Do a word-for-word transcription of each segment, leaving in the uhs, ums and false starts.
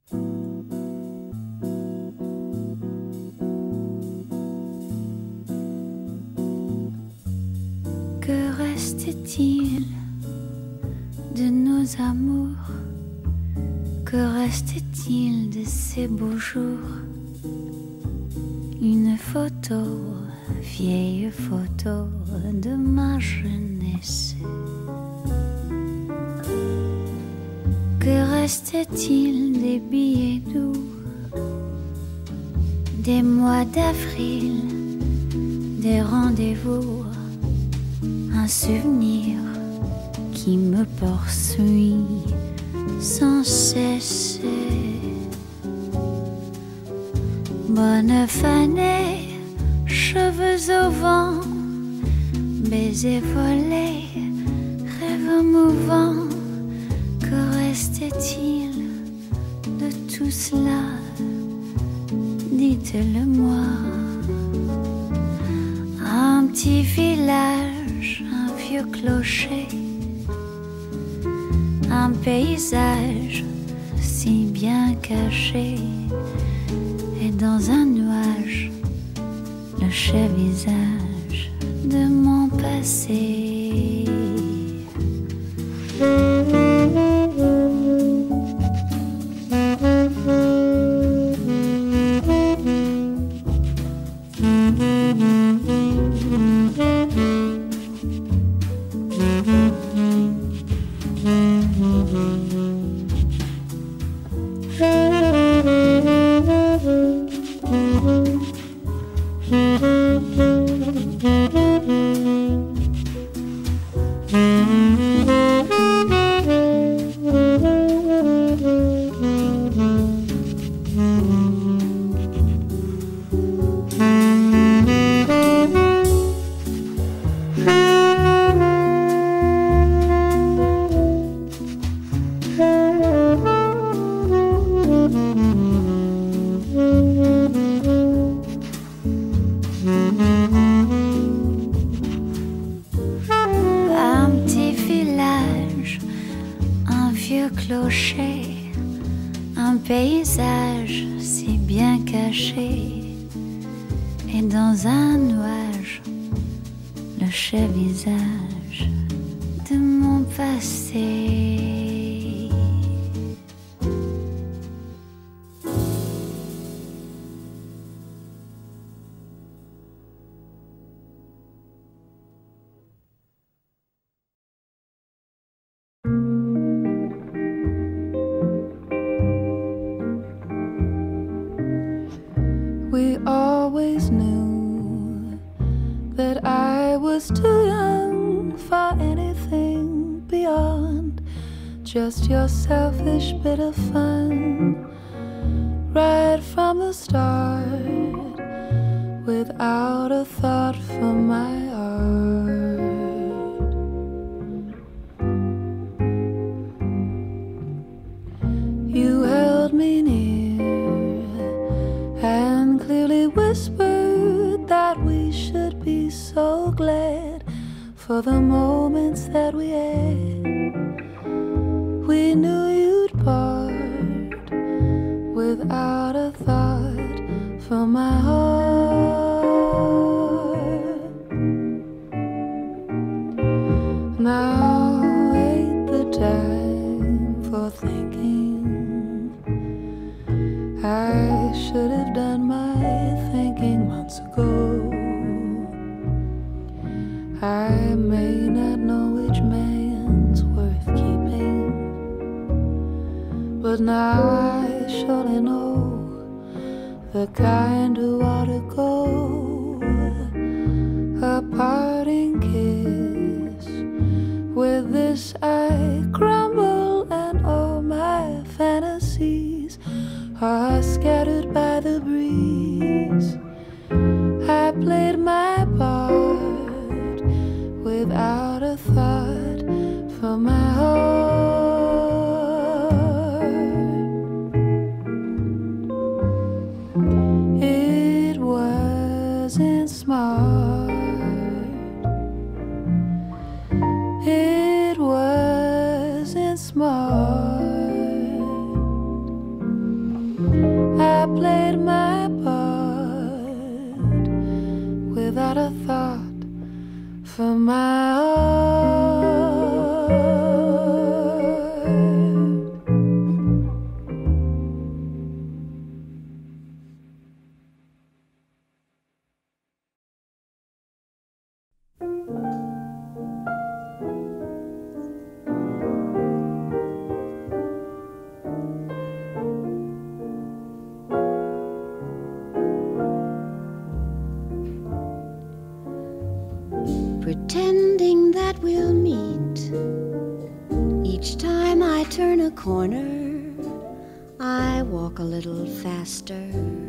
Que reste-t-il de nos amours? Que reste-t-il de ces beaux jours? Une photo, vieille photo de ma jeunesse. Que reste-t-il des billets doux, des mois d'avril, des rendez-vous? Un souvenir qui me poursuit sans cesse. Bonne année, cheveux au vent, baisers volés, rêves mouvants. Que reste-t-il de tout cela? Dites-le-moi. Un petit village, un vieux clocher, un paysage si bien caché, et dans un nuage le cher visage de mon passé. Un paysage si bien caché, et dans un nuage le cher visage de mon passé. We always knew that I was too young for anything beyond just your selfish bit of fun. Right from the start, without a thought for my art. You held me near and clearly whispered that we should be so glad for the moments that we had. We knew you'd part without a thought for my heart. Now ain't the time for thinking. I should have done my thinking months ago. I may not know which man's worth keeping, but now I surely know the kind who ought to go. A parting kiss, with this I crumble, and all my fantasies are scattered by the breeze. I played my part without a thought for my heart. It wasn't smart. It wasn't smart. corner, I walk a little faster.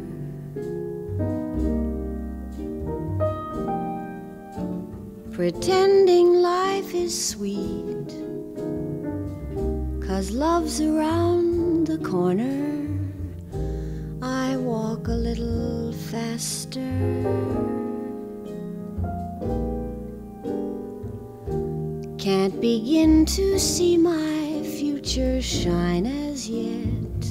Pretending life is sweet, 'cause love's around the corner, I walk a little faster. Can't begin to see my future shine as yet,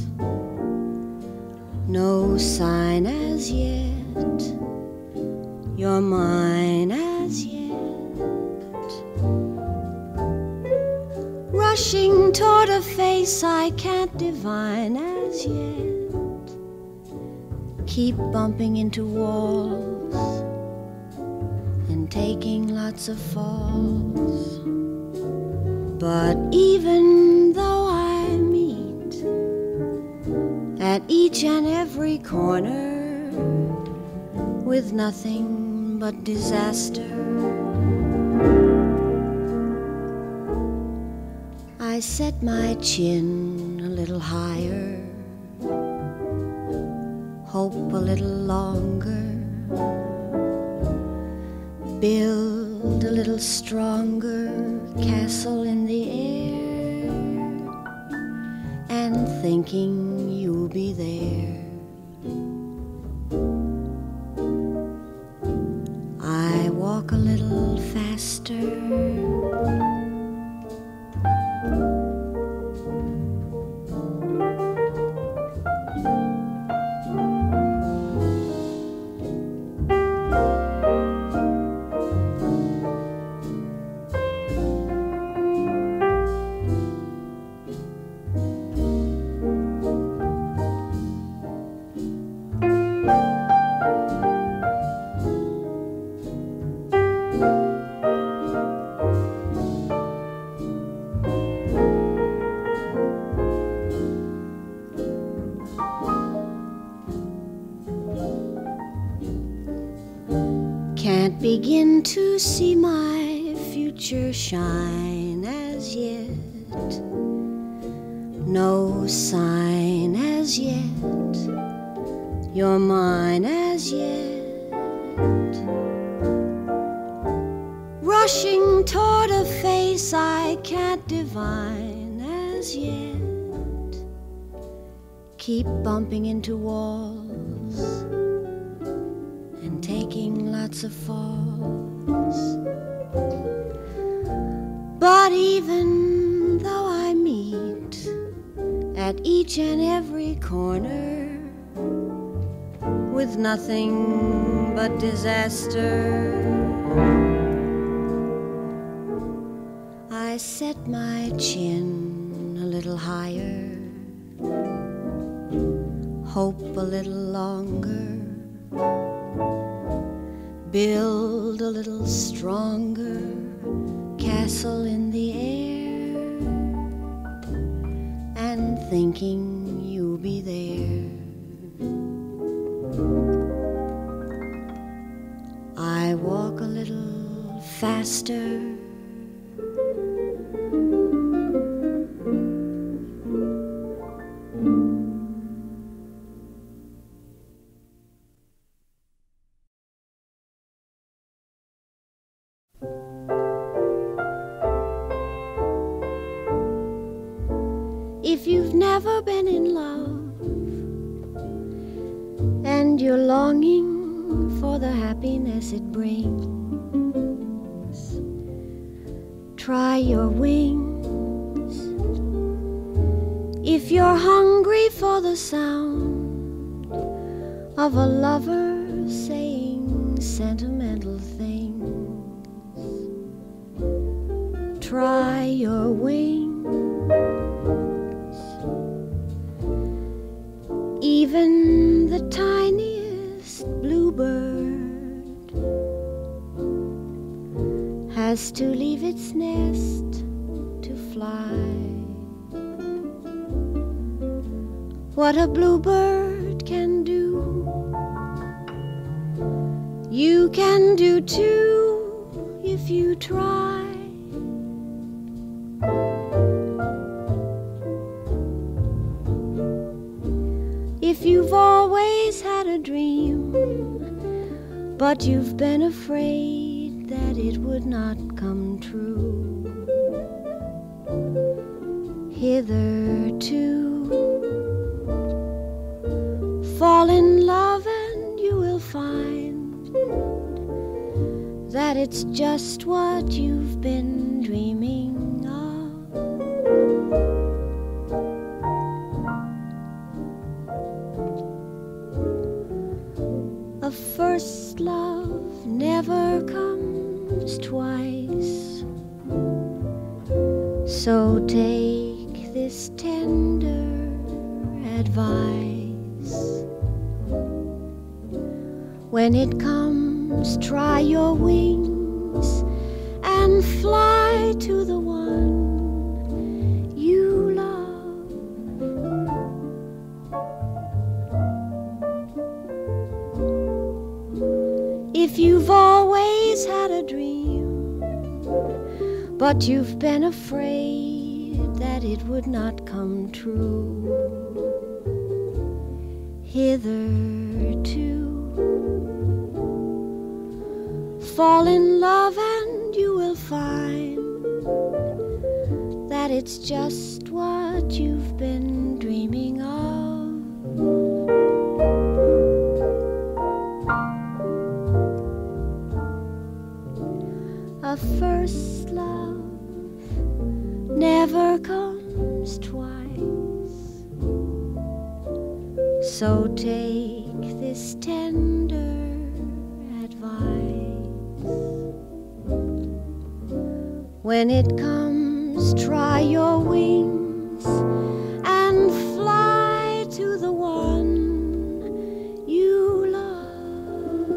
no sign as yet, you're mine as yet. Rushing toward a face I can't divine as yet, keep bumping into walls and taking lots of falls. But even though I meet at each and every corner with nothing but disaster, I set my chin a little higher, hope a little longer, build a little stronger castle in the air, and thinking you'll be there, I walk a little faster. Can't begin to see my future shine as yet, no sign as yet, you're mine as yet. Rushing toward a face I can't divine as yet, keep bumping into walls and taking lots of falls. But even though I meet at each and every corner with nothing but disaster, I set my chin a little higher, hope a little longer, build a little stronger castle in the air, and thinking you'll be there, I walk a little faster. If you've never been in love and you're longing for the happiness it brings, try your wings. If you're hungry for the sound of a lover saying sentimental things, try your wings. Even the tiniest bluebird has to leave its nest to fly. What a bluebird can do, you can do too if you try. If you've always had a dream, but you've been afraid that it would not come true, hitherto, fall in love and you will find that it's just what you've been dreaming of. A first love never comes twice, so take this tender advice. When it comes, try your wings and fly to the one you love. If you've always had a dream, but you've been afraid that it would not come true, hitherto, fall in love and you will find that it's just what you've been dreaming of. A first love never comes twice, so take this tender advice. When it comes, try your wings and fly to the one you love.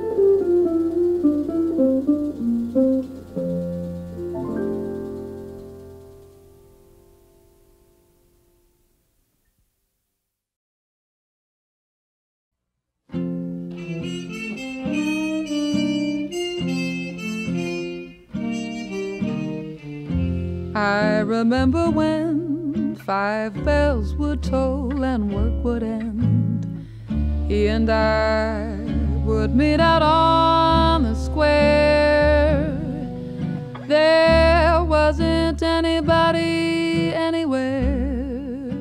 I remember when five bells would toll and work would end. He and I would meet out on the square. There wasn't anybody anywhere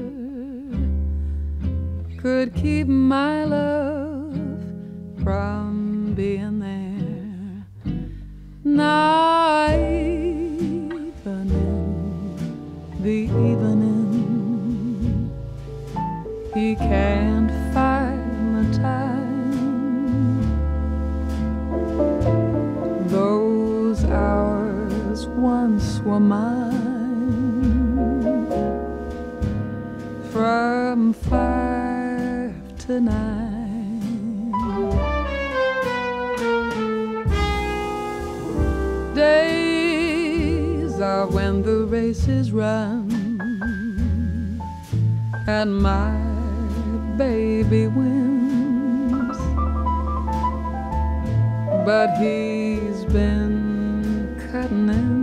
could keep my love from being there. Not even in the evening, he can't find the time. Those hours once were mine, from five to nine. Days are when the race is run and my baby wins, but he's been cutting in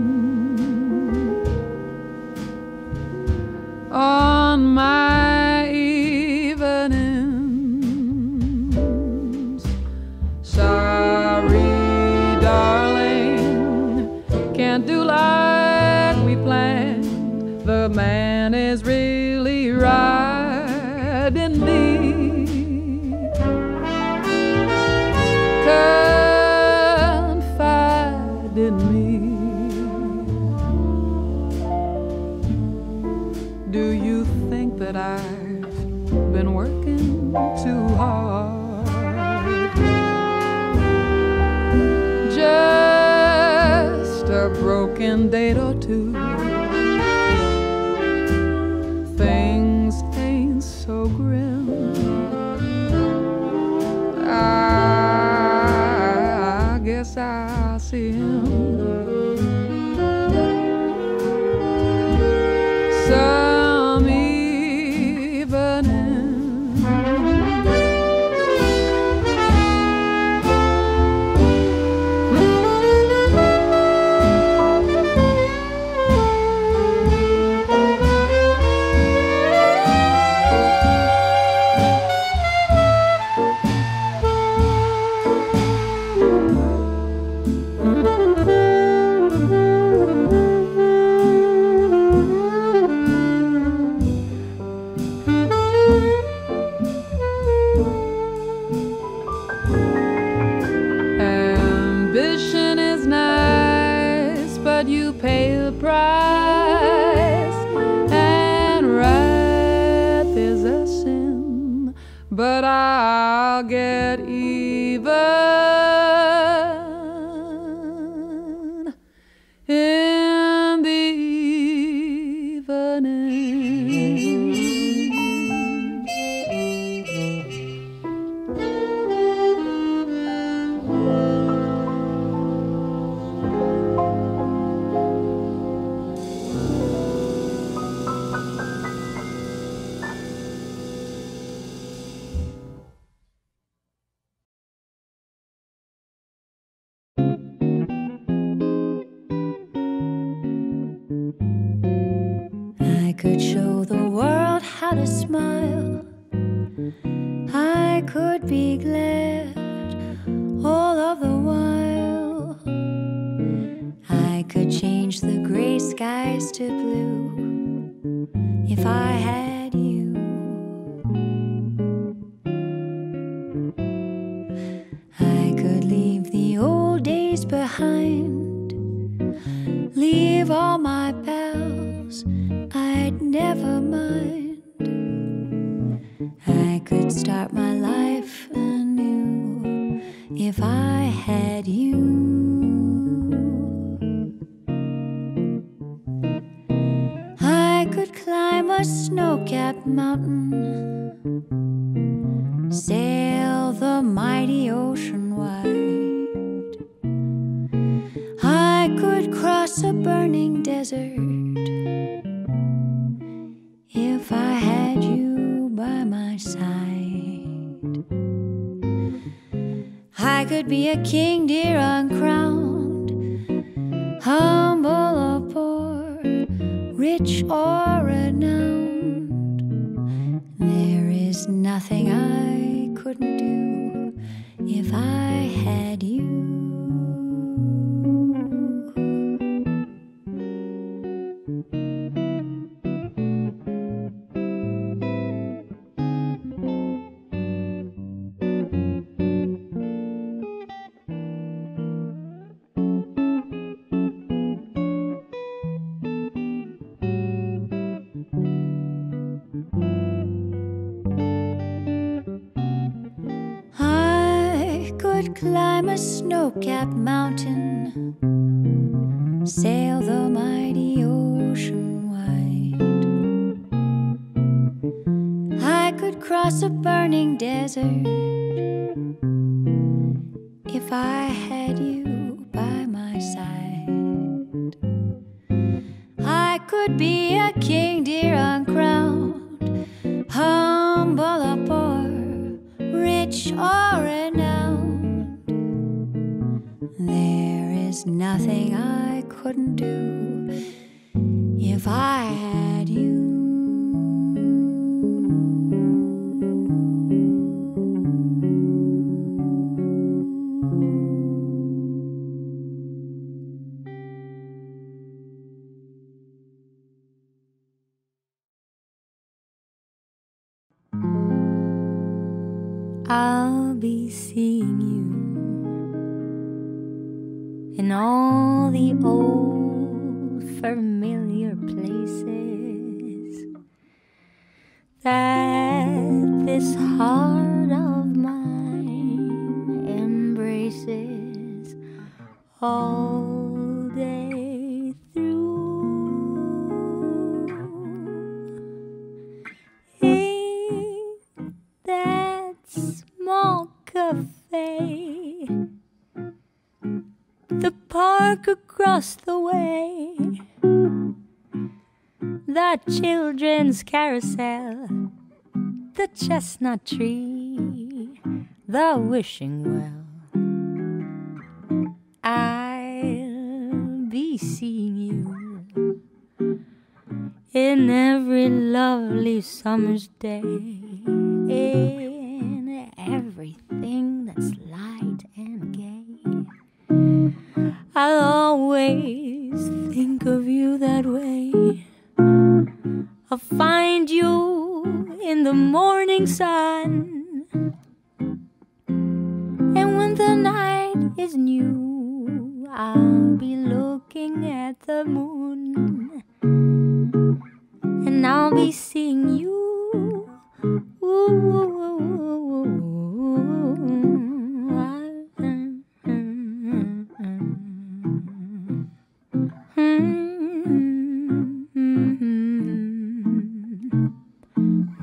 on my evenings. Sorry, darling, can't do like we planned. The man is really riding me. Confide in me. Do you think that I've been working too hard? Just a broken date or two. Things ain't so grim. I guess I'll see him some evening. but I'll get even in the evening. I could show the world how to smile. I could be glad all of the while. I could change the gray skies to blue if I had you. I could leave the old days behind, leave all my pals, I'd never mind. I could start my life anew if I had you. I could climb a snow-capped mountain, sail the mighty ocean wide. I could cross a burning desert if I had you by my side. I could be a king, dear, uncrowned, humble or poor, rich or renowned. There is nothing I couldn't do if I had you. Climb a snow-capped mountain, sail the mighty ocean wide. I could cross a burning desert if I had you by my side. I could be a king, dear, uncrowned, humble or poor, rich or renowned. There is nothing I couldn't do if I had you. I'll be seeing you in all the old familiar places that this heart of mine embraces all day through. In that small cafe, the park across the way, the children's carousel, the chestnut tree, the wishing well. I'll be seeing you in every lovely summer's day, in everything that's light and gay. I'll always think of you that way. I'll find you in the morning sun, and when the night is new, I'll be looking at the moon, and I'll be seeing you ooh,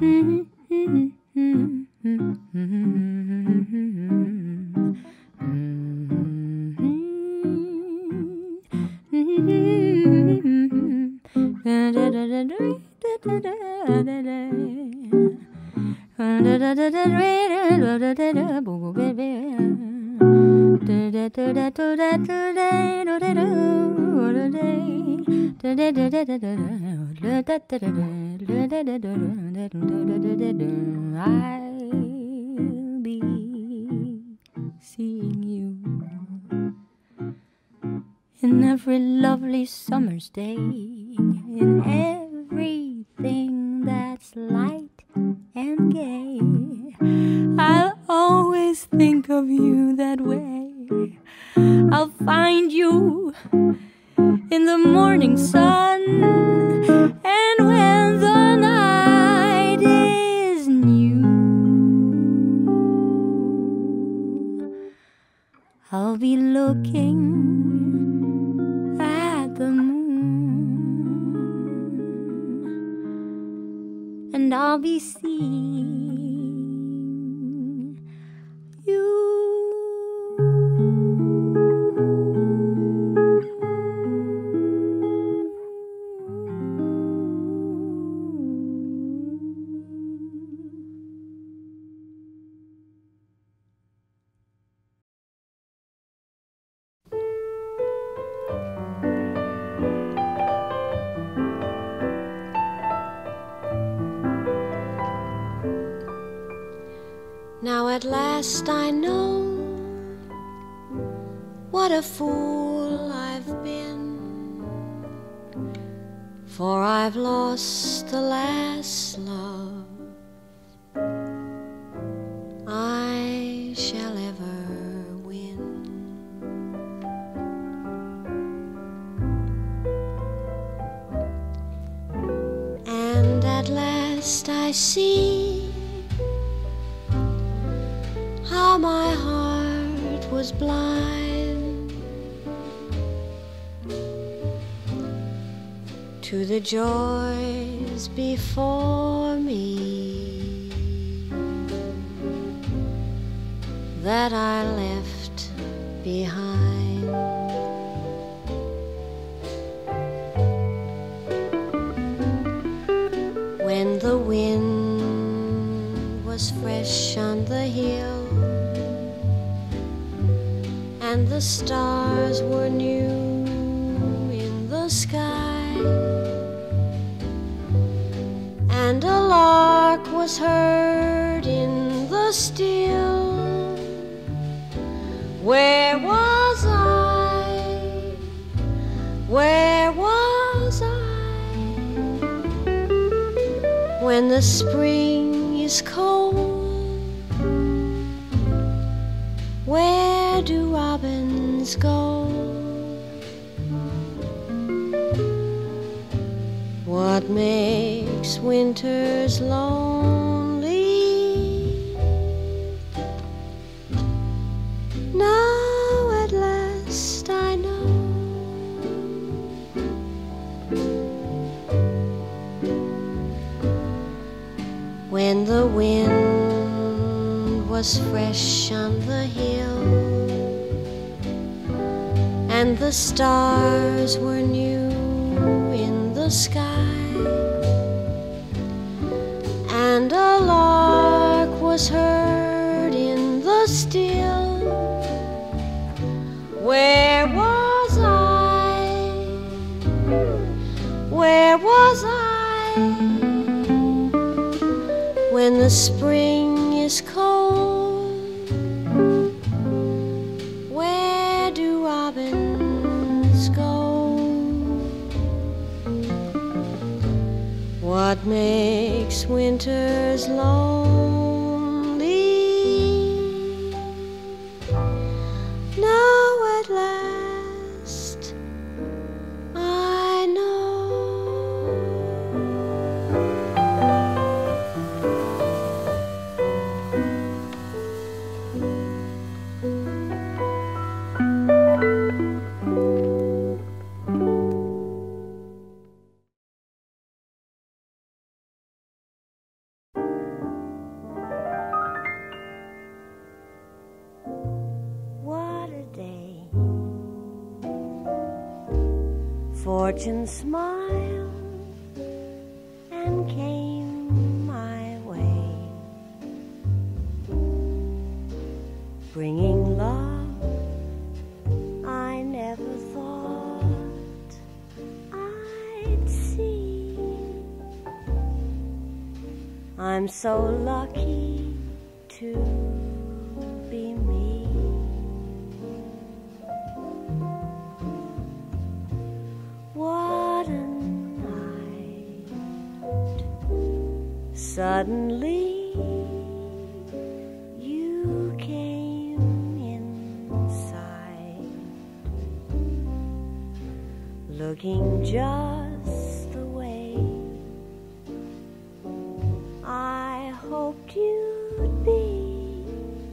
I'll be seeing you in every lovely summer's day, in everything that's light and gay. I'll always think of you that way. I'll find you in the morning sun, and when the night is new, I'll be looking at the moon, and I'll be seeing you. Now at last I know what a fool I've been, for I've lost the last love I shall ever win. And at last I see how my heart was blind to the joys before me that I left behind. When the wind was fresh on the hill and the stars were new in the sky, and a lark was heard in the still, where was I? Where was I? When the spring is cold, where do robins go? What makes winters lonely? Now at last I know. When the wind was fresh on the hill and the stars were new in the sky, and a lark was heard in the still, where was I? Where was I? When the spring is cold, where do robins go? What makes winters lonely? Now at last I know. fortune smiled and came my way, bringing love I never thought I'd see. I'm so lucky to be me. What a night. Suddenly you came inside, looking just the way I hoped you'd be.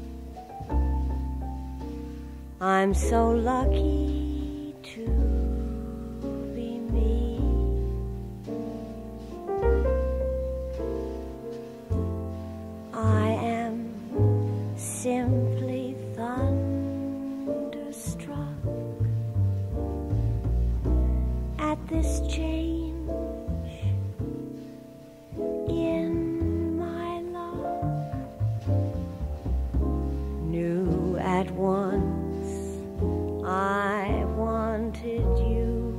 I'm so lucky to be me. I am simply thunderstruck at this change in my love. Knew at once I wanted you,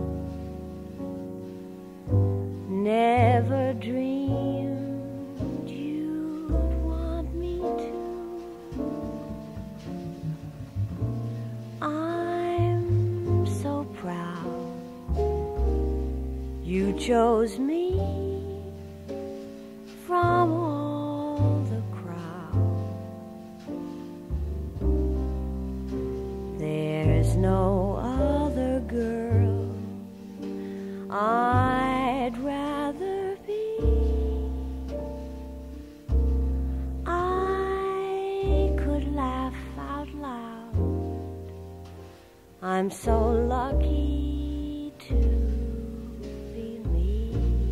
never dreamed you'd want me to. I'm so proud you chose me from all the crowd. There's no other girl I'd rather be. I could laugh out loud. I'm so lucky to be me.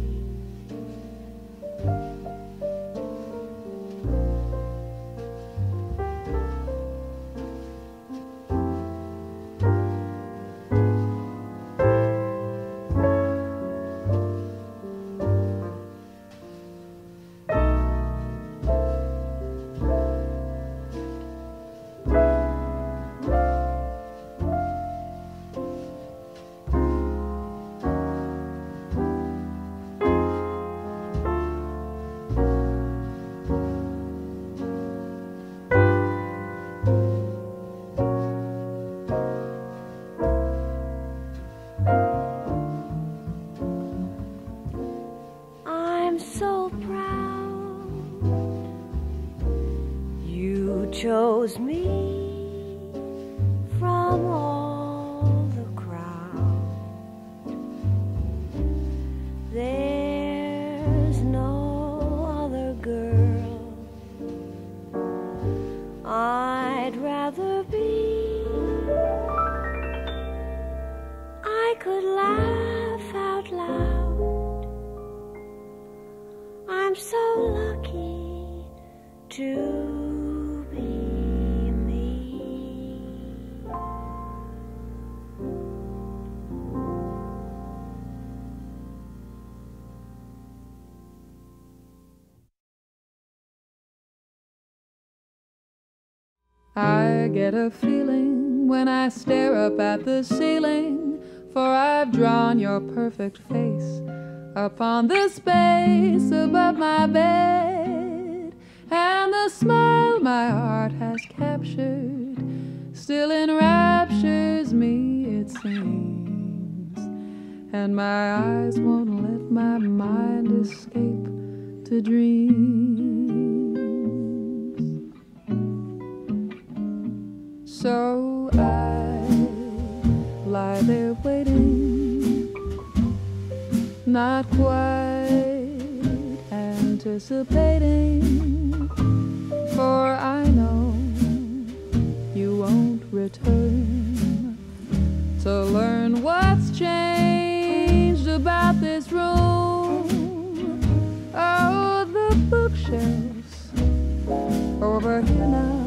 I'm so proud you chose me from all the crowd. There's no other girl I'd rather be. I could laugh out loud. I'm so lucky to be me. I get a feeling when I stare up at the ceiling, for I've drawn your perfect face upon the space above my bed, and the smile my heart has captured still enraptures me, it seems, and my eyes won't let my mind escape to dreams. So I lie there waiting, not quite anticipating, for I know you won't return to learn what's changed about this room. Oh, the bookshelves over here now,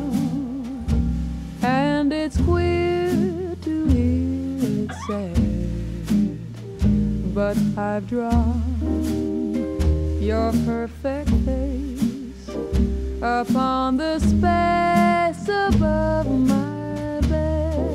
and it's queer to hear it said but I've drawn your perfect face upon the space above my bed.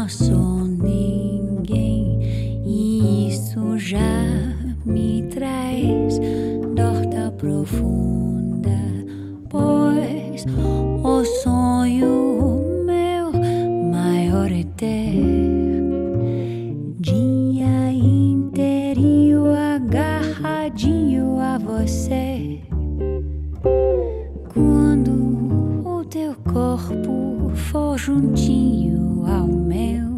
sou ninguém, e isso já me traz dor profunda, pois o sonho meu maior é ter dia inteirinho agarradinho a você. Quando o teu corpo for juntinho ao meu,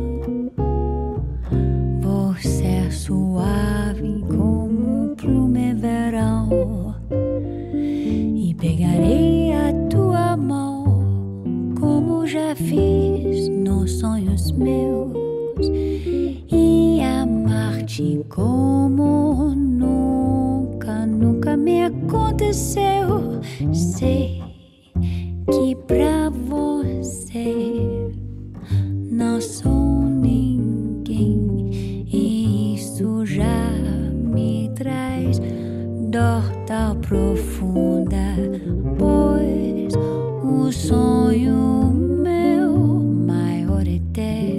vou ser suave como primeverão e pegarei a tua mão como já fiz nos sonhos meus e amar-te como nunca, nunca me aconteceu. Sei que pra você não sou ninguém, e isso já me traz dor tão profunda, pois o sonho meu maior é ter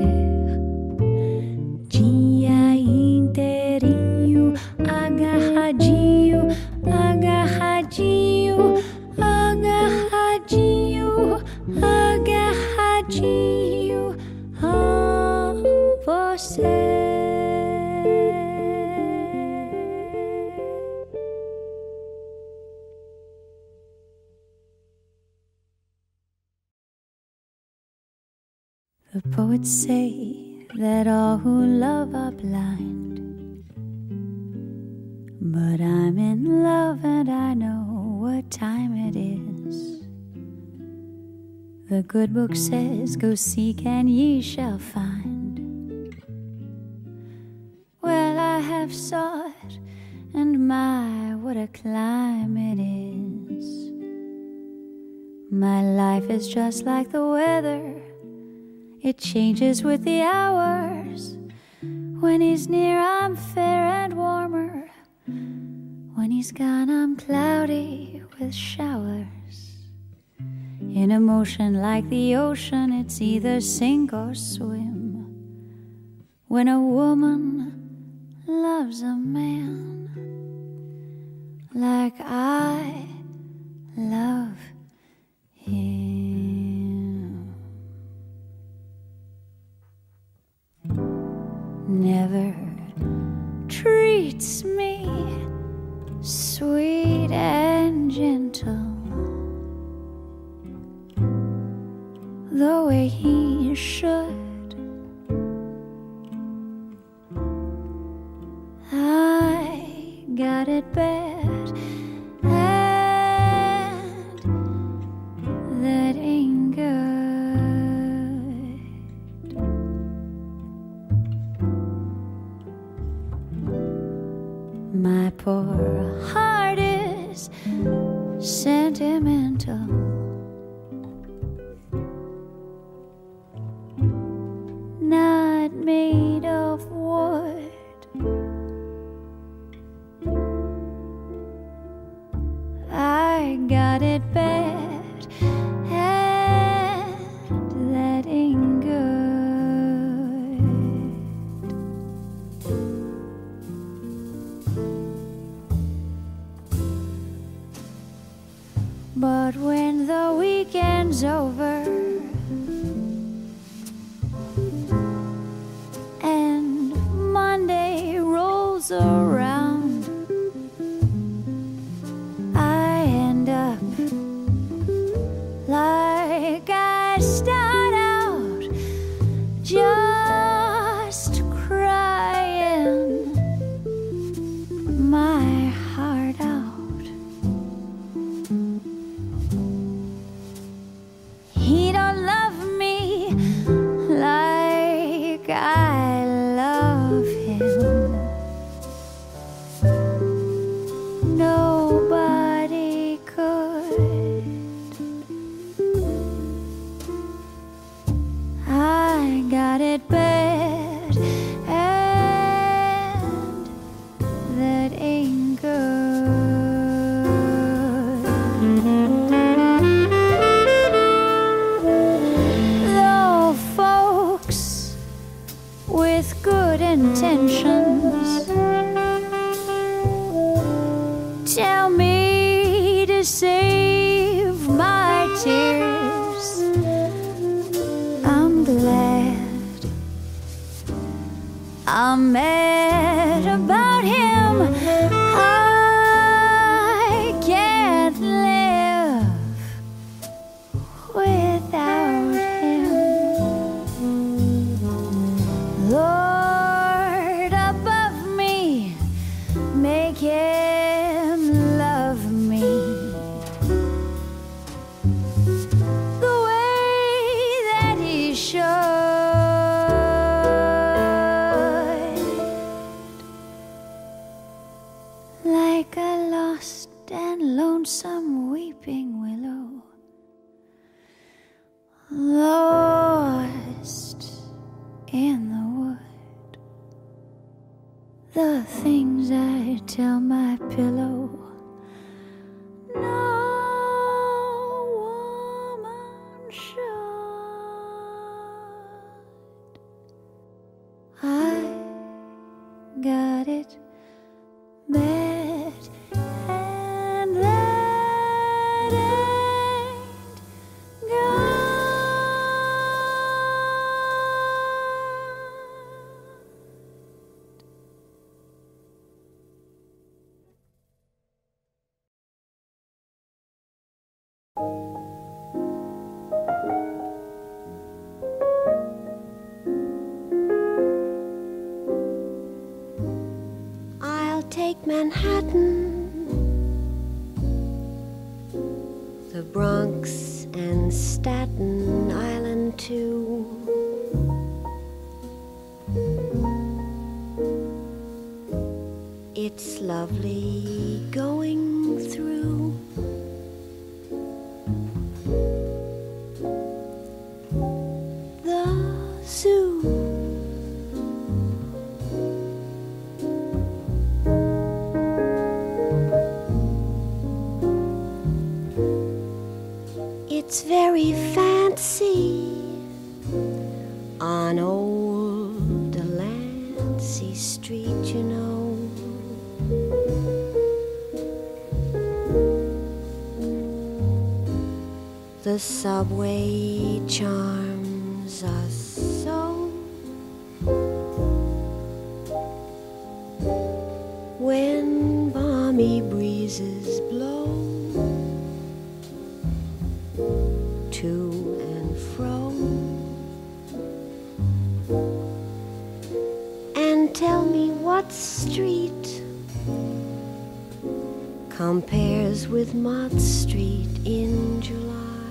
dia inteirinho agarradinho, agarradinho, agarradinho, agarradinho a você. The poets say that all who love are blind, but I'm in love and I know what time it is. The good book says, go seek and ye shall find. Well, I have sought, and my, what a climb it is. My life is just like the weather, it changes with the hours. When he's near, I'm fair and warmer. When he's gone, I'm cloudy with showers. In a motion like the ocean, it's either sink or swim. When a woman loves a man like I love him, never treats me sweet and gentle the way he should. I got it bad, and that ain't good. My poor heart is sentimental, not made of wood. I got it bad, and that ain't good. But when the weekend's over and Monday rolls around, I end up like I start out, just crying my heart out. He don't love me like I love him. Nobody could. I got it bad, and that ain't good. Though folks intentions. Tell me to save my tears. I'm glad I'm mad about him. I can't live without him. Lord above me, make him love me the way that he should. Like a lost and lonesome weeping willow, lost in the wood. The things I tell my pillow, no woman should. I got it bad, and that ain't good. I'll take Manhattan, the Bronx and Staten Island too. It's lovely going through the zoo. It's very fancy on old Delancey Street, you know. The subway charms us so. When balmy breezes blow to and fro, and tell me what street compares with Mott Street in July.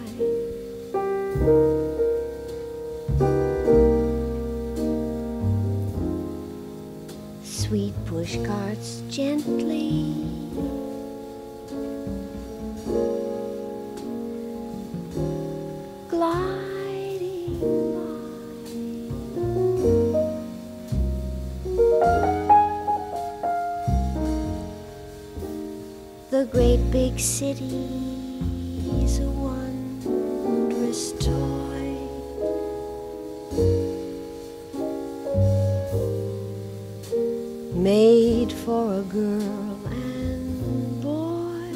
Sweet push carts gently gliding by. The great big city's a wondrous toy. Made for a girl and boy.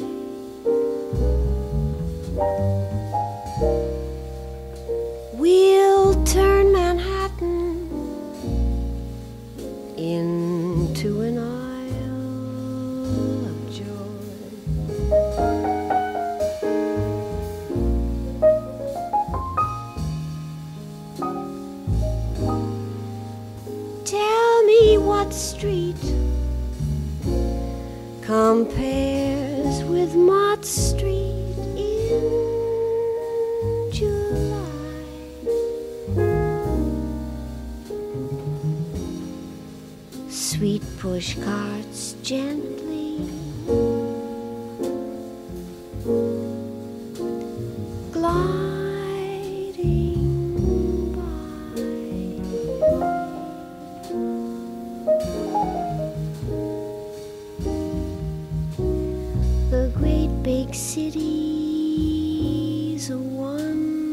We'll turn Manhattan into an isle of joy. Tell me what street compares with Mott Street in July. Sweet push carts gently gliding by. The great big city's a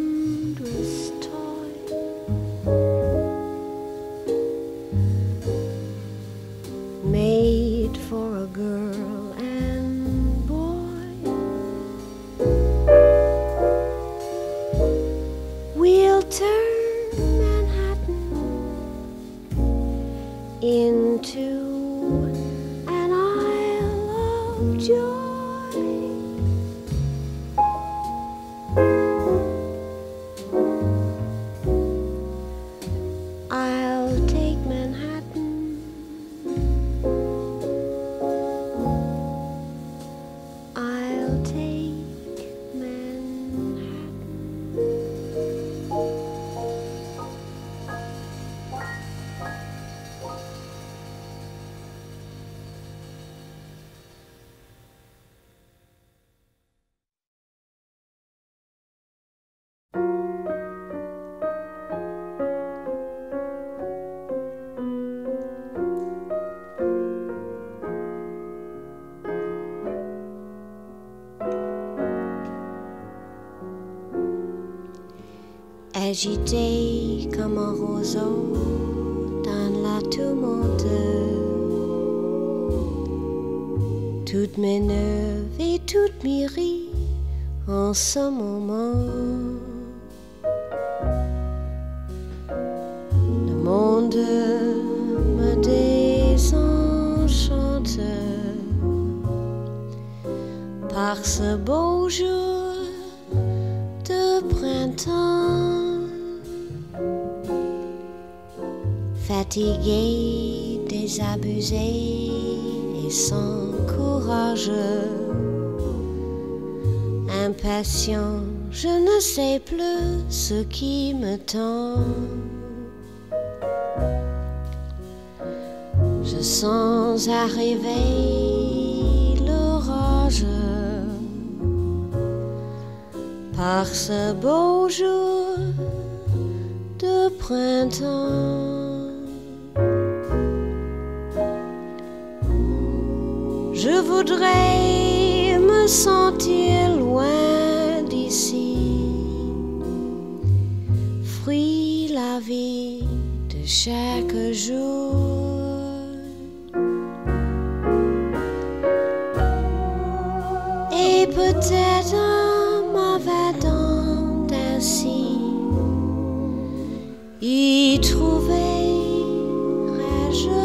wondrous toy. into an isle of joy. I'll take Manhattan, I'll take Manhattan. Agité comme un roseau dans la tourmente, toutes mes nerfs et toutes mes ris en ce moment. Le monde me désenchante par ce beau jour de printemps. Fatigué, désabusé et sans courage, impatient, je ne sais plus ce qui me tend. Je sens arriver l'orage par ce beau jour de printemps. Je voudrais me sentir loin d'ici, fruit la vie de chaque jour. Et peut-être en m'avadant ainsi, y trouverai-je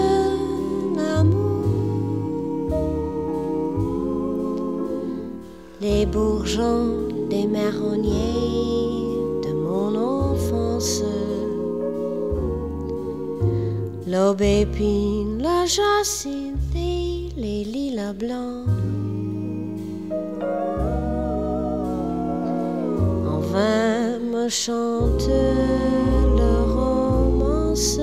les bourgeons des marronniers de mon enfance, l'aubépine, la jacinthe et les lilas blancs. En vain me chante le romance,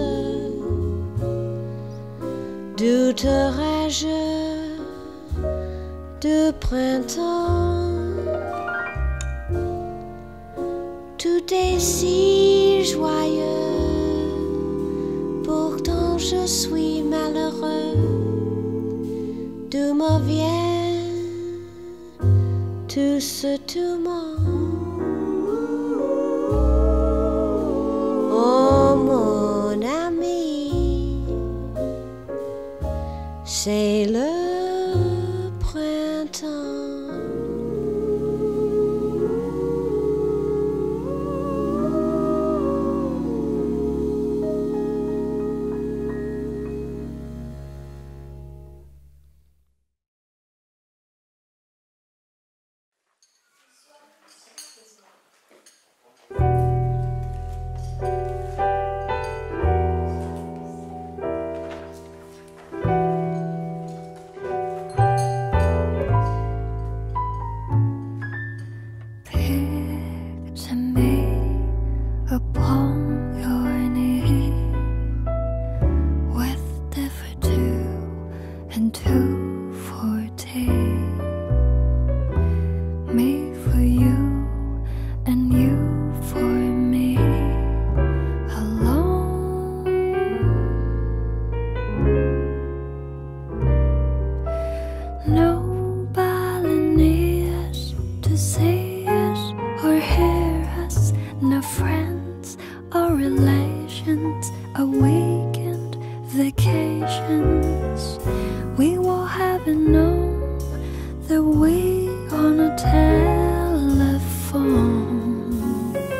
douterai-je de printemps? Tout est si joyeux, pourtant je suis malheureux. D'où me vient tout ce tourment? Oh mon ami, c'est le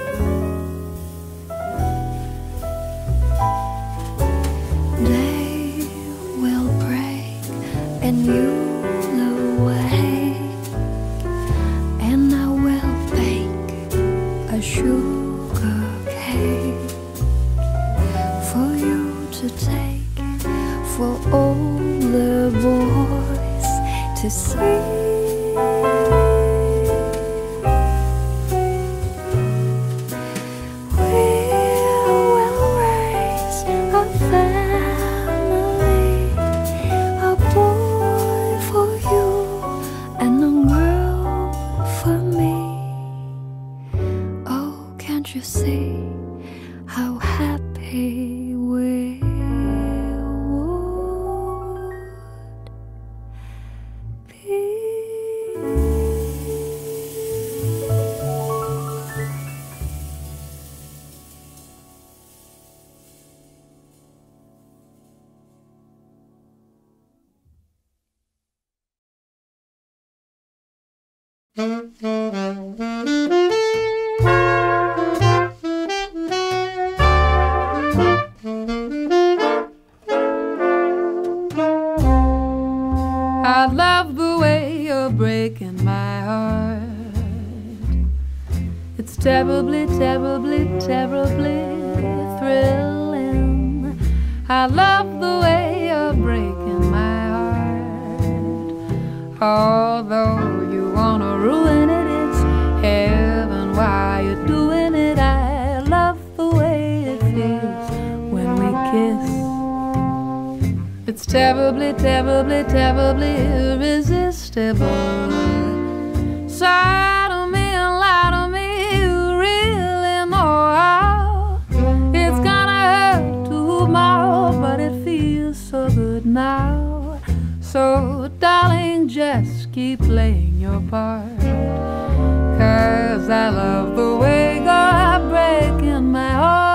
Day to take for all the boys to see. You see how happy we would be. I love the way you're breaking my heart. It's terribly, terribly, terribly thrilling. I love the way you're breaking my heart. Although you wanna ruin it, it's heaven while you're doing it. I love the way it feels when we kiss. It's terribly, terribly, terribly irresistible. Side of me and lie to me, you really know how it's gonna hurt tomorrow, but it feels so good now. So darling, just keep playing your part, 'cause I love the way you're breaking my heart.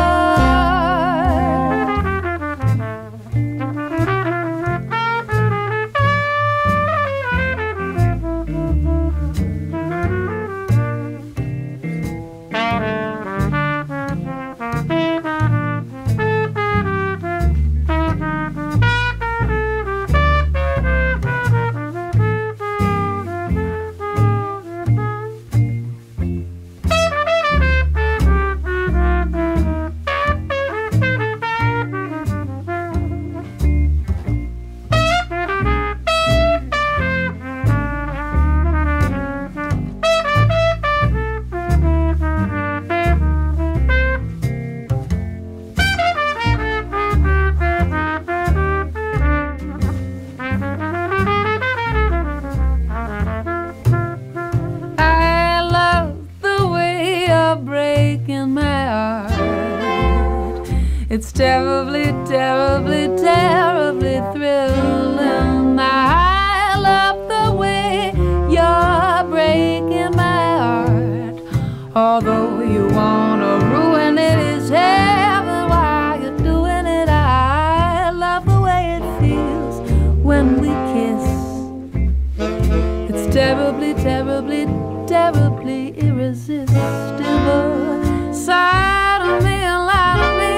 It's terribly, terribly, terribly thrilling. I love the way you're breaking my heart. Although you wanna ruin it, it's heaven while you're doing it. I love the way it feels when we kiss. It's terribly, terribly, terribly irresistible. Side of me and lie to me,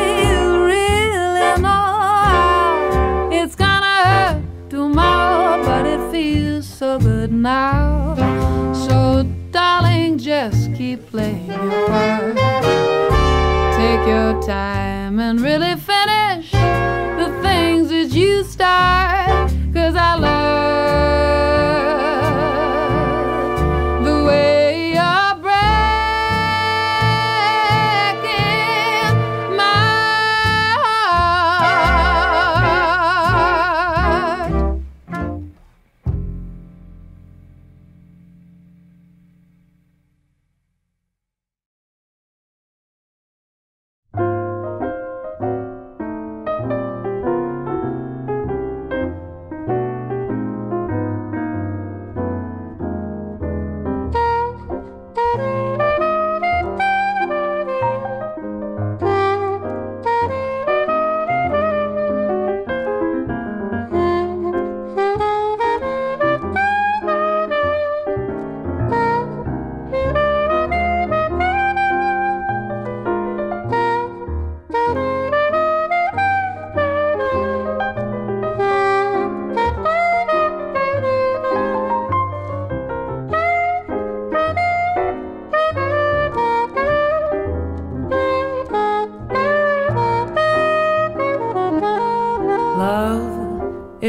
tomorrow, but it feels so good now. So darling, just keep playing your part. Take your time and really finish the things that you start, 'cause I love the way you're breaking my heart.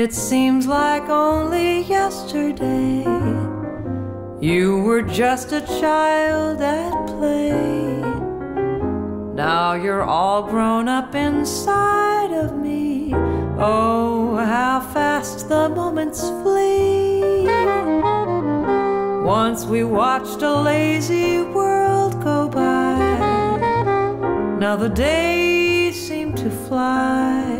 it seems like only yesterday you were just a child at play. Now you're all grown up inside of me. Oh, how fast the moments flee. Once we watched a lazy world go by. Now the days seem to fly.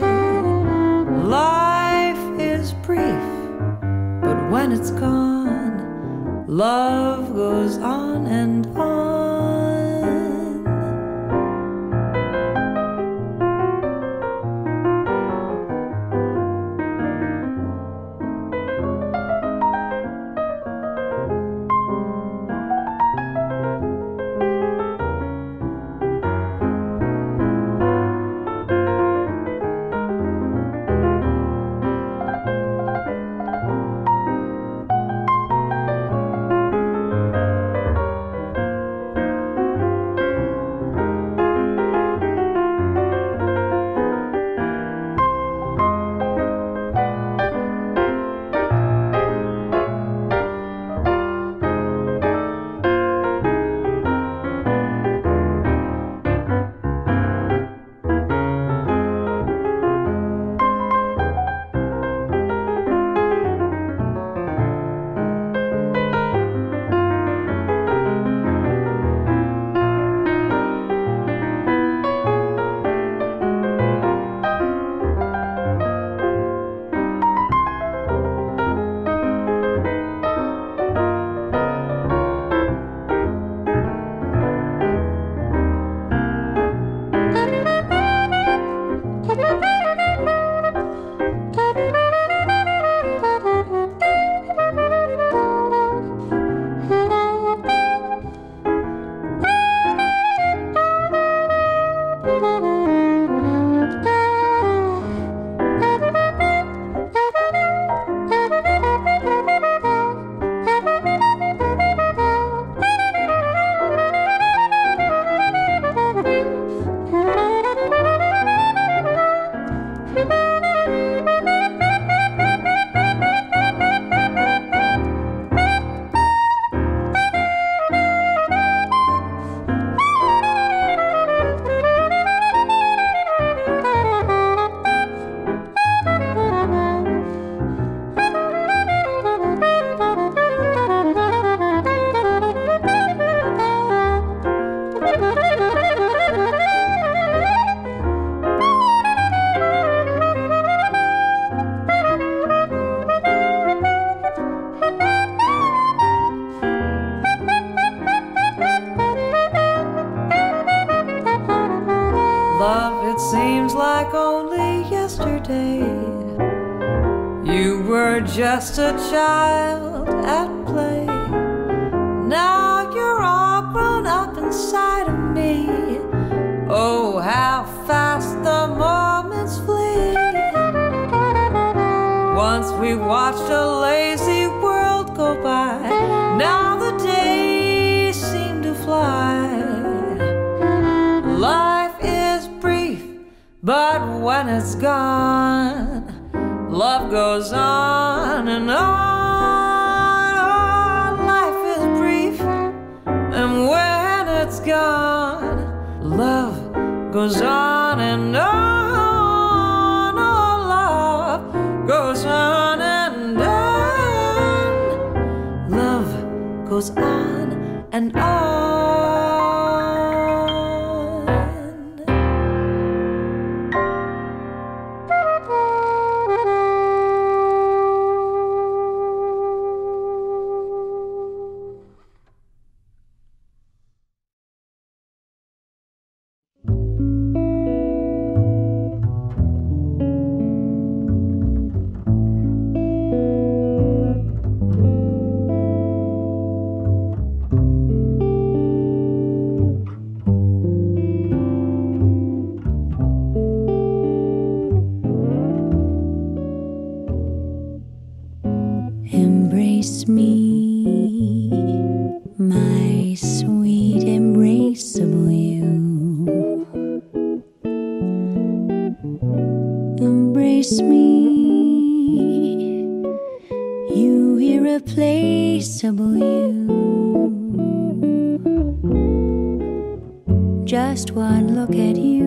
Life is brief, but when it's gone, love goes on and on. Love, it seems like only yesterday you were just a child at play. Now you're all grown up inside of me. Oh, how fast the moments flee. Once we watched a lazy world go by. Now the days seem to fly. Life is brief, but when it's gone, love goes on and on. Oh, life is brief, and when it's gone, love goes on and on. Oh, love goes on and on. Love goes on and on. Embrace me, my sweet embraceable you. Embrace me, irreplaceable you. Just one look at you,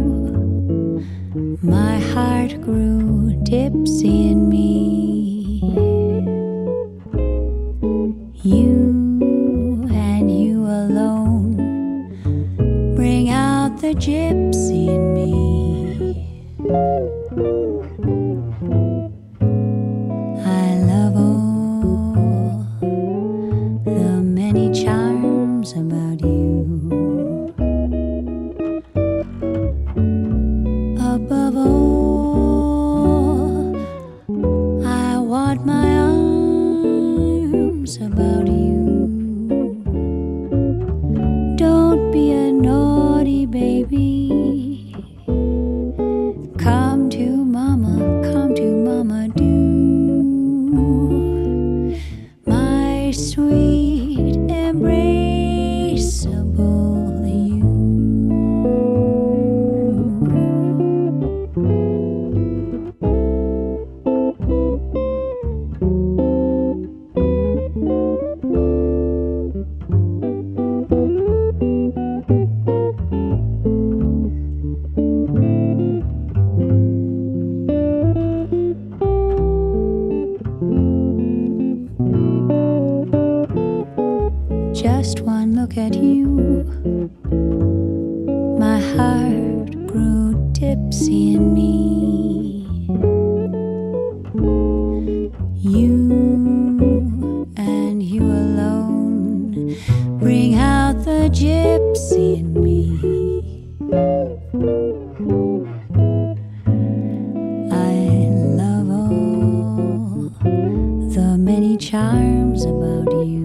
my heart grew tipsy in me. You and you alone bring out the gypsy in me. I love all the many charms about you. Above all, I want my arms about you. Don't be a naughty baby. Come to mama, come to mama, do. My sweet embraceable you. Just one look at you, my heart grew tipsy in me. You and you alone bring out the gypsy in me. I love all the many charms about you.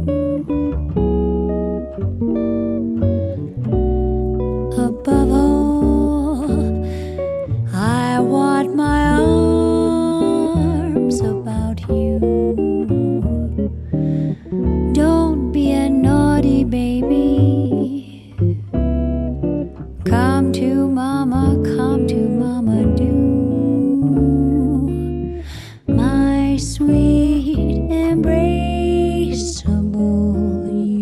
Above all, I want my arms about you. Don't be a naughty baby. Come to mama, come to mama, do. My sweet embraceable you.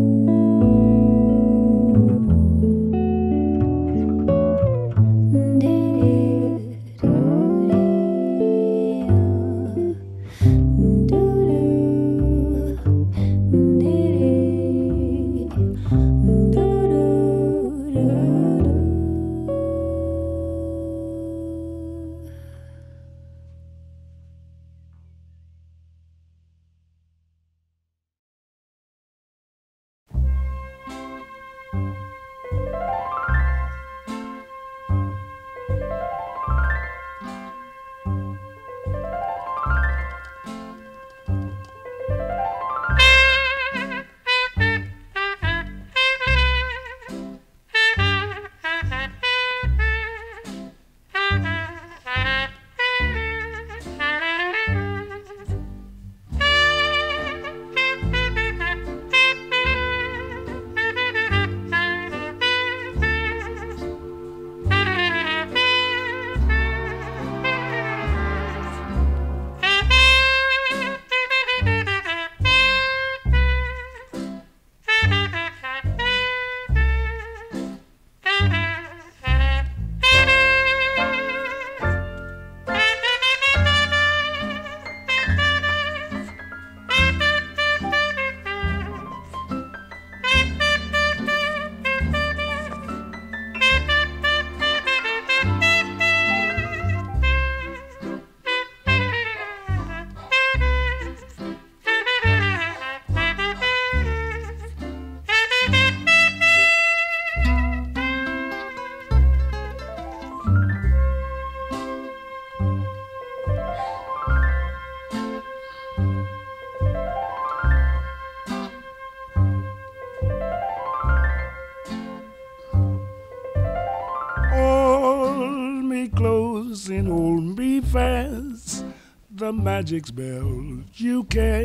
and hold me fast. The magic spell you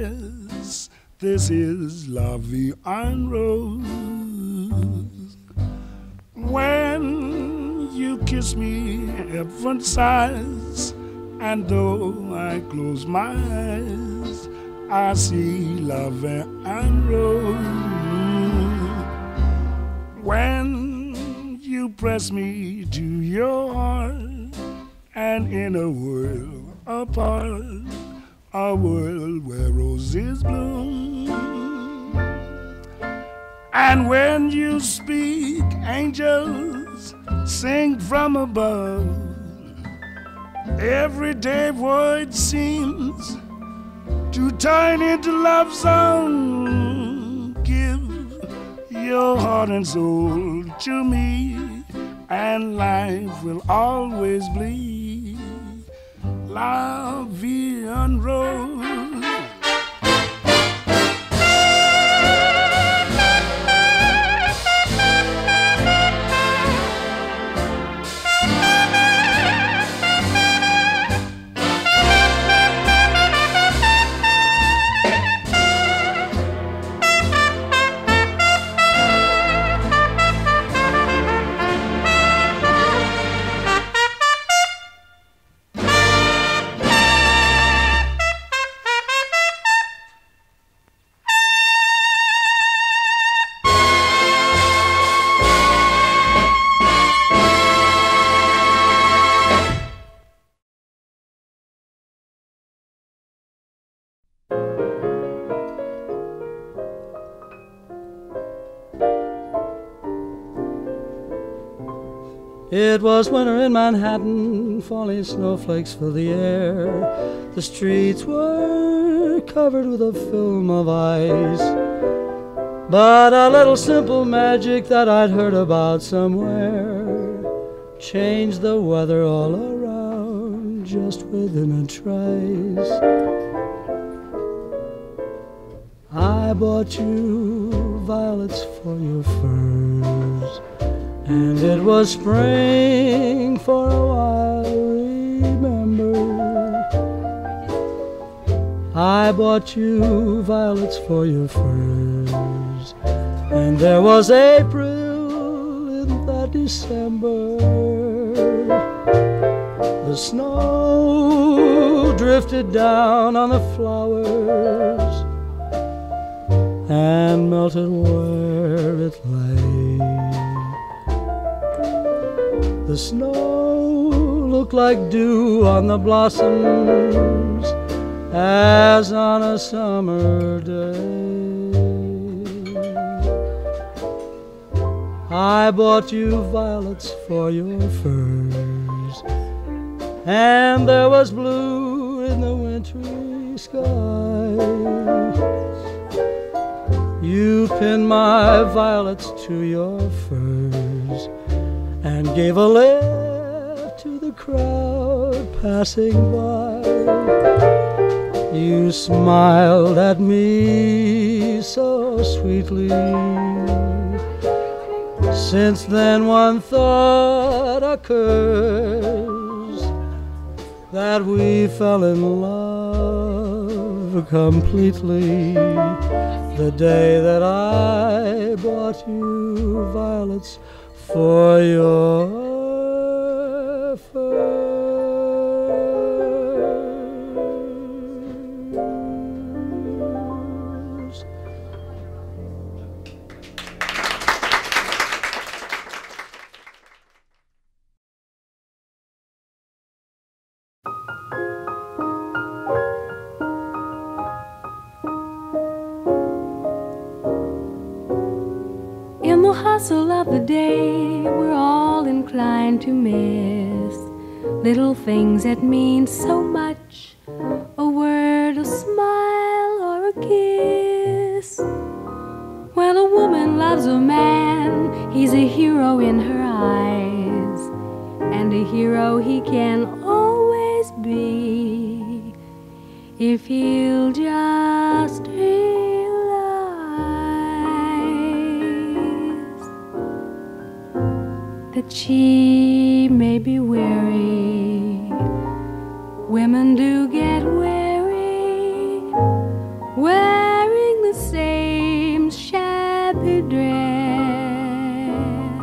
cast. This is La Vie en Rose. When you kiss me, heaven sighs, and though I close my eyes, I see love and rose. When you press me to your heart, and in a world apart, a world where roses bloom. And when you speak, angels sing from above. Everyday void seems to turn into love song. Give your heart and soul to me, and life will always be la vie en rose. It was winter in Manhattan, falling snowflakes filled the air. The streets were covered with a film of ice. But a little simple magic that I'd heard about somewhere changed the weather all around just within a trice. I bought you violets for your furs, and it was spring for a while, remember. I bought you violets for your furs, and there was April in that December. The snow drifted down on the flowers and melted where it lay. The snow looked like dew on the blossoms as on a summer day. I bought you violets for your furs, and there was blue in the wintry sky. You pinned my violets to your furs and gave a lift to the crowd passing by. You smiled at me so sweetly. Since then one thought occurs, that we fell in love completely the day that I bought you violets for your furs. In the hustle of the day, we're all inclined to miss little things that mean so much. A word, a smile, or a kiss. When a woman loves a man, he's a hero in her eyes, and a hero he can always be if he'll just realize that she may be weary. Women do get weary wearing the same shabby dress,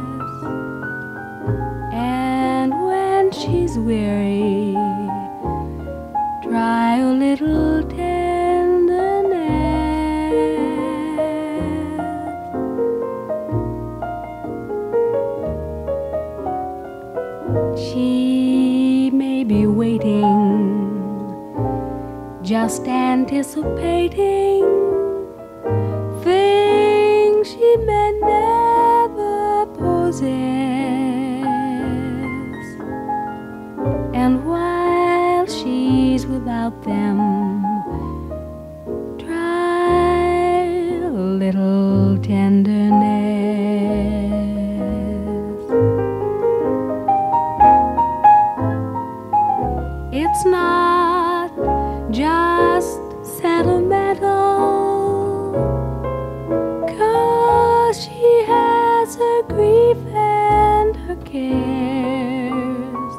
and when she's weary, try a little tenderness. She may be waiting, just anticipating things she may never possess. And while she's without them, try a little tenderness. It's not just sentimental, 'cause she has her grief and her cares,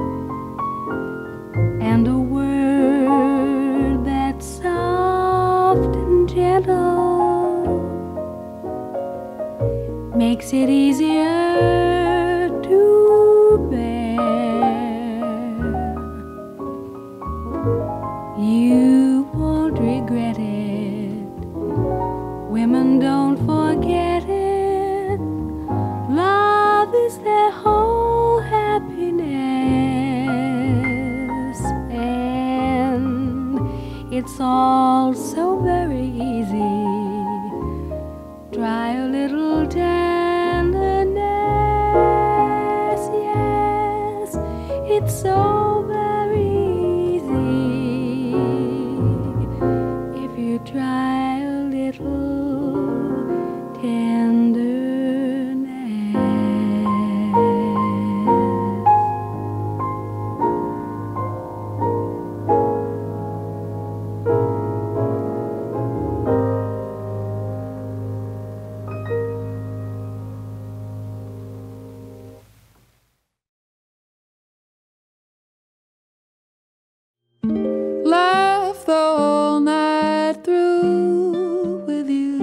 and a word that's soft and gentle makes it easier to bear. You won't regret it. Women don't forget it. Love is their whole happiness, and it's all so very easy. Try a little tenderness. Yes, it's so very easy. Try a little tenderness. Laugh the whole night through with you.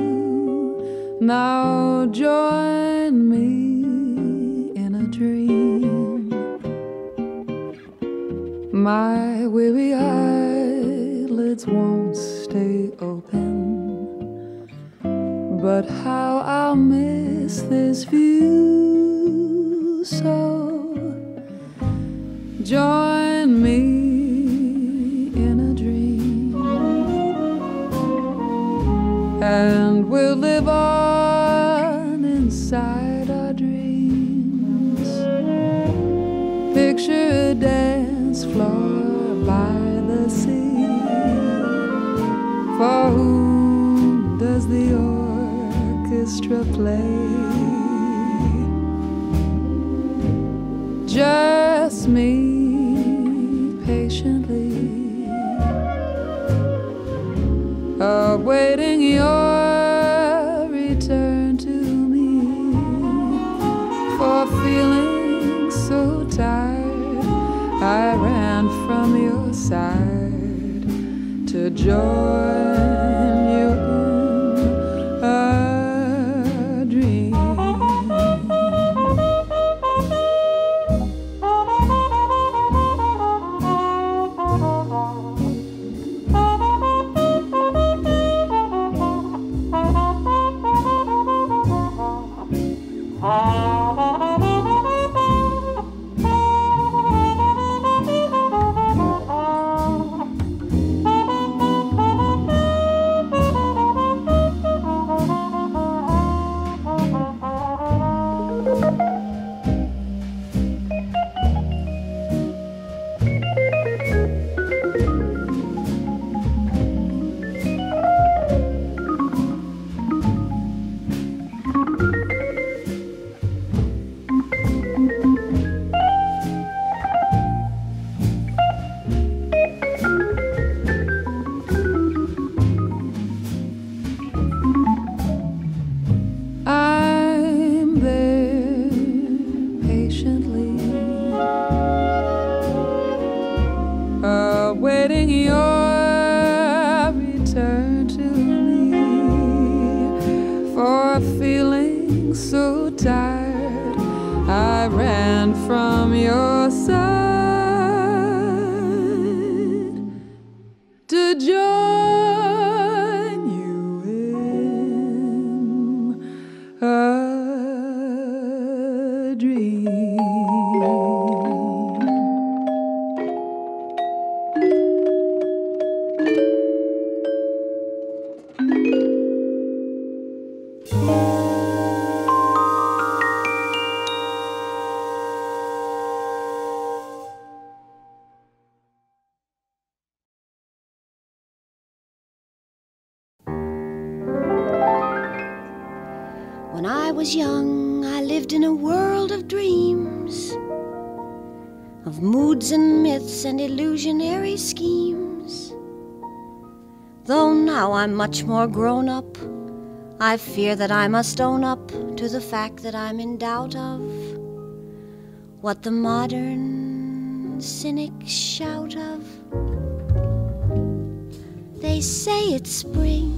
Now join me in a dream. My weary eyelids won't stay open, but how I'll miss this view. So join me and we'll live on inside our dreams. Picture a dance floor by the sea. For whom does the orchestra play? Just me patiently awaiting your return to me, for feeling so tired I ran from your side to join you in a dream. A dream. When I was young, I lived in a world of dreams, of moods and myths and illusionary schemes. Though now I'm much more grown up, I fear that I must own up to the fact that I'm in doubt of what the modern cynics shout of. They say it's spring,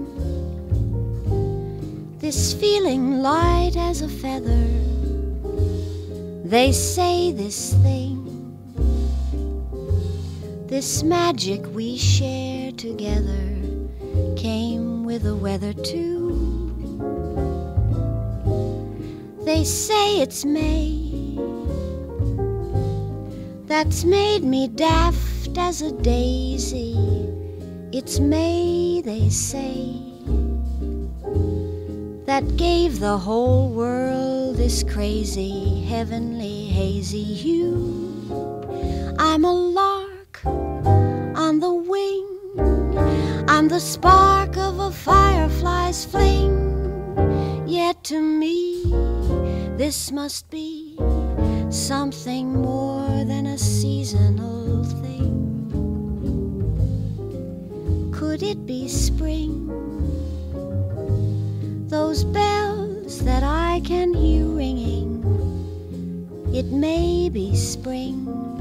this feeling light as a feather. They say this thing, this magic we share together, came with the weather too. They say it's May, that's made me daft as a daisy. It's May, they say, that gave the whole world this crazy, heavenly, hazy hue. I'm a lark on the wing, I'm the spark of a firefly's fling. Yet to me, this must be something more than a seasonal thing. Could it be spring? Those bells that I can hear ringing, it may be spring.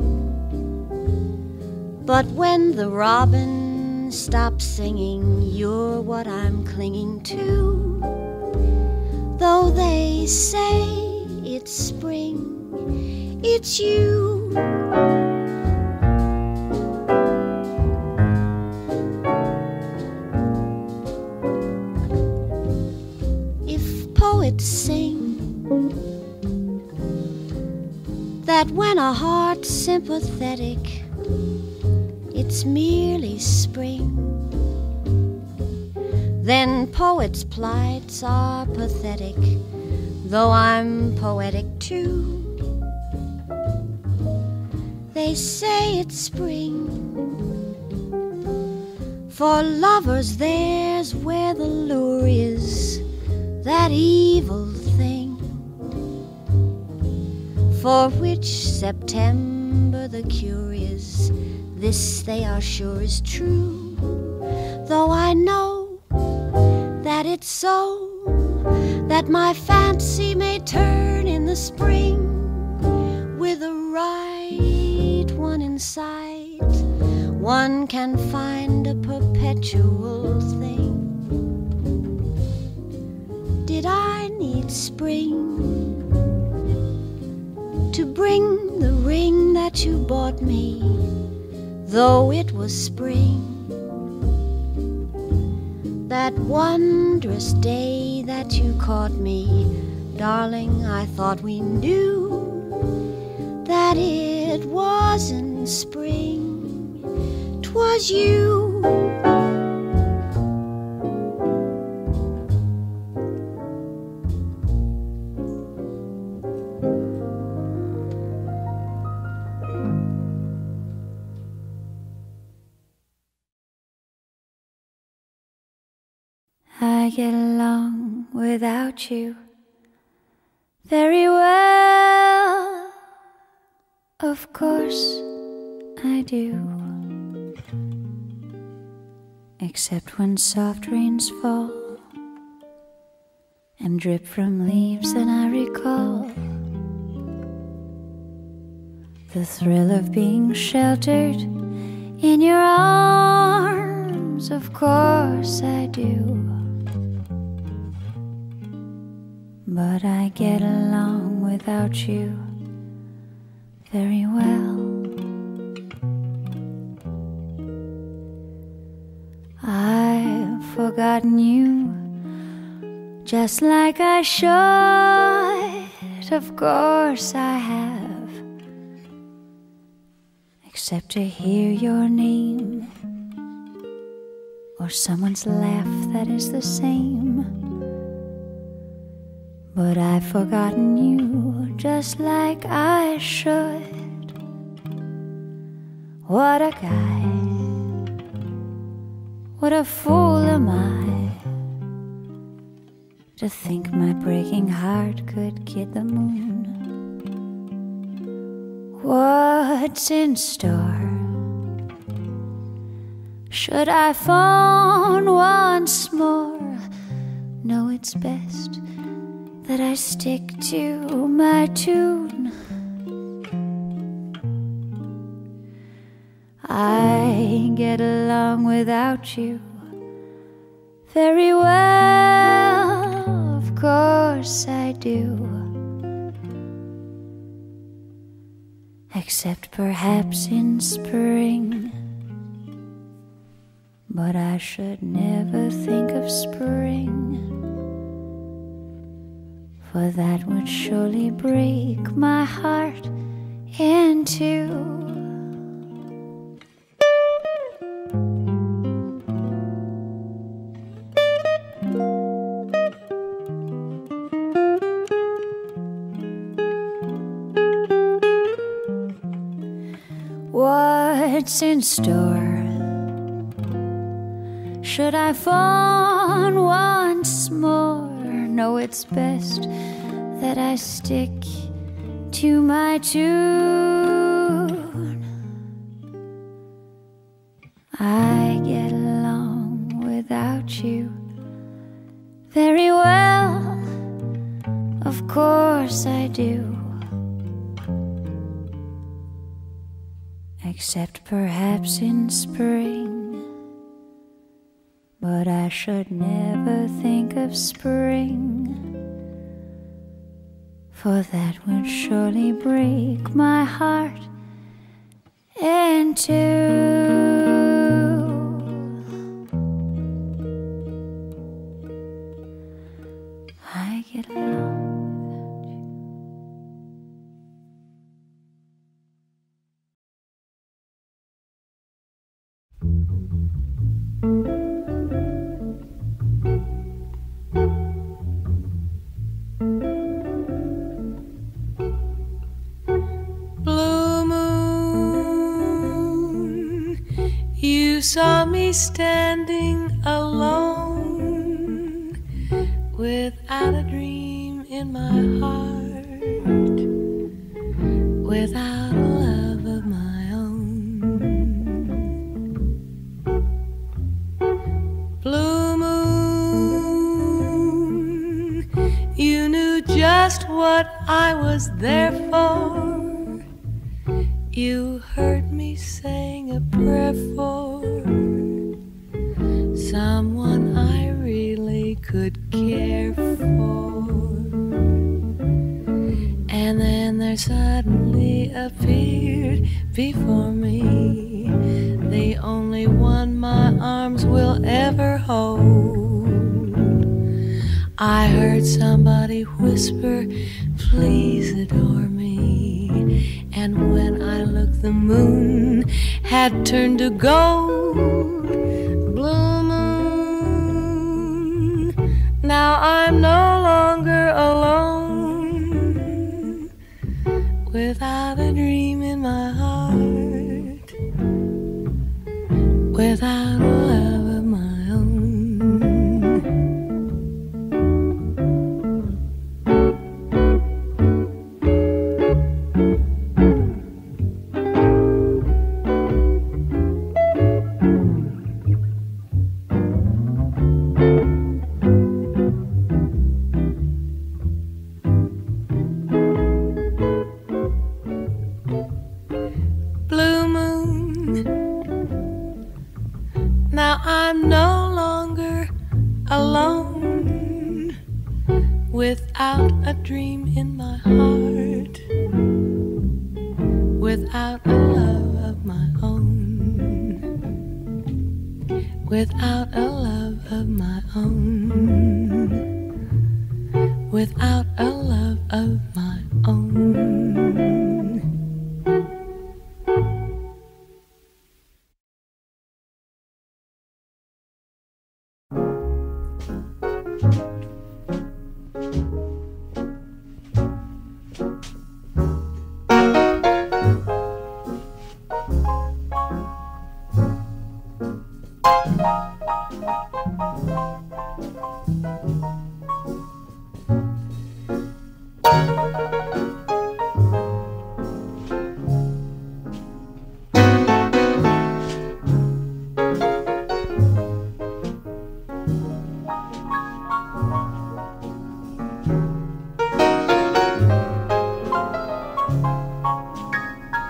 But when the robin stops singing, you're what I'm clinging to. Though they say it's spring, it's you. If poets sing that when a heart's sympathetic, it's merely spring, then poets' plights are pathetic, though I'm poetic too. They say it's spring, for lovers there's where the lure is, that evil thing, for which September the cure is. This they are sure is true, though I know that it's so, that my fancy may turn in the spring with the right one in sight. One can find a perpetual thing. Did I need spring to bring the ring that you bought me, though it was spring? That wondrous day that you caught me, darling, I thought we knew that it wasn't spring, 'twas you. I get along without you very well, of course I do, except when soft rains fall and drip from leaves, and I recall the thrill of being sheltered in your arms, of course I do. But I get along without you very well. I've forgotten you just like I should, of course I have, except to hear your name or someone's laugh that is the same. But I've forgotten you just like I should. What a guy, what a fool am I to think my breaking heart could kid the moon. What's in store? Should I phone once more? No, it's best that I stick to my tune. I get along without you very well, of course I do. Except perhaps in spring. But I should never think of spring, for that would surely break my heart in two. What's in store? Should I phone once more? No, it's best that I stick to my tune. I get along without you very well, of course I do. Except perhaps in spring. But I should never think of spring, for that would surely break my heart in two. I get along without you. You saw me standing alone, without a dream in my heart, without a love of my own. Blue moon, you knew just what I was there for. You heard me sing a prayer for someone I really could care for. And then there suddenly appeared before me the only one my arms will ever hold. I heard somebody whisper, please adore me. And when I looked, the moon had turned to gold. Blue moon, now I'm no longer alone, without a dream in my heart, without a love of my own. Now I'm no longer alone, without a dream in my heart, without a love of my own, without a love of my own, without a love of my own.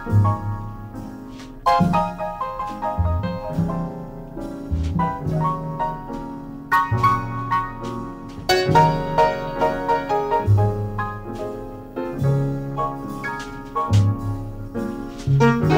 Thank you.